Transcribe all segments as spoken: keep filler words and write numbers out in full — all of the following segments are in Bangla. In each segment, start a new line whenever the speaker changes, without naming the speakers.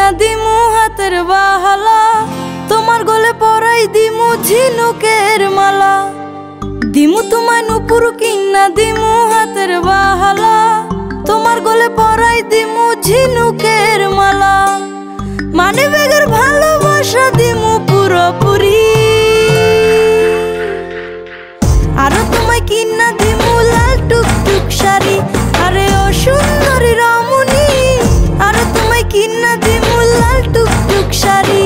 দিমু হাতের বাহালা, তোমার গলে পরাই দিমু ঝিনুকের মালা। দিমু তোমায় নুপুর কিনা দিমু হাতের বাহালা, তোমার গলে পরাই দিমু ঝিনুকের মালা। মানে বেগের ভালোবাসা দিমু পুরোপুরি, আরো তোমায় কিনা দিমু লাল টুকটুক শাড়ি। আরে ও সুন্দরী রমণী, আরো তোমায় কিনা দিমু লাল টুকটুক শাড়ি।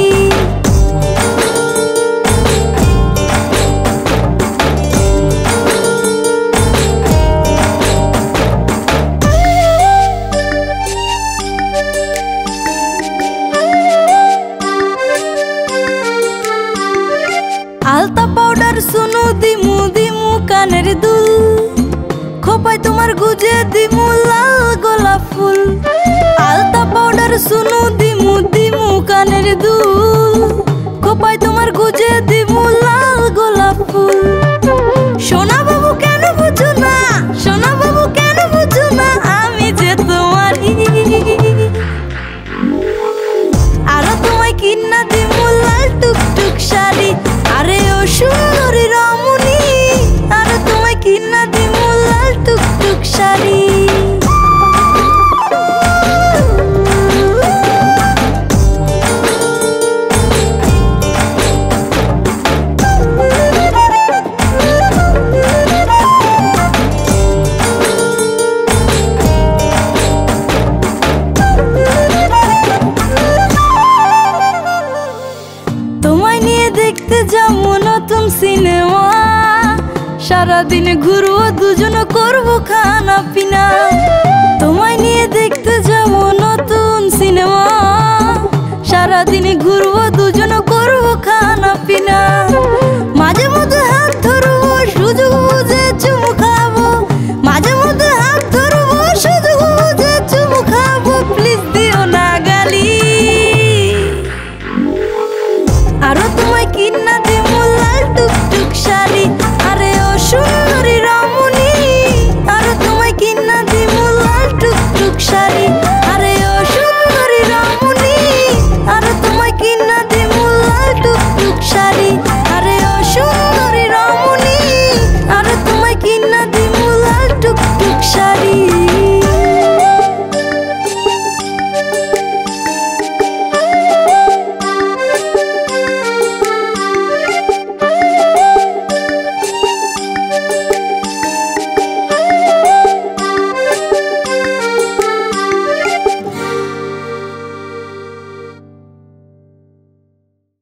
আলতা পাউডার সুনু দিমু দিমু কানের দুল, খোপায় তোমার গুজে দিমু লাল গোলাপ ফুল। আলতা পাউডার সুনু দিমু দিমু কানের দুল, খোপায় তোমার গুজে দিমু লাল গোলাপ ফুল। সোনা বাবু কেন বুঝো না, সোনা বাবু কেন বুঝো না, আমি যে তোমারই। আরো তোমায় কিনা দিমু লাল টুকটুক শাড়ি। আরে ও সুন্দরী রমণী, আরো তোমায় কিনা দিমু লাল টুকটুক শাড়ি। তোমায় নিয়ে দেখতে যাবো নতুন সিনেমা, সারাদিন ঘুরবো দুজন করবো খানা পিনা। তোমায় নিয়ে দেখতে যাবো নতুন সিনেমা, সারাদিন ঘুরবো দুজন করবো খানা পিনা।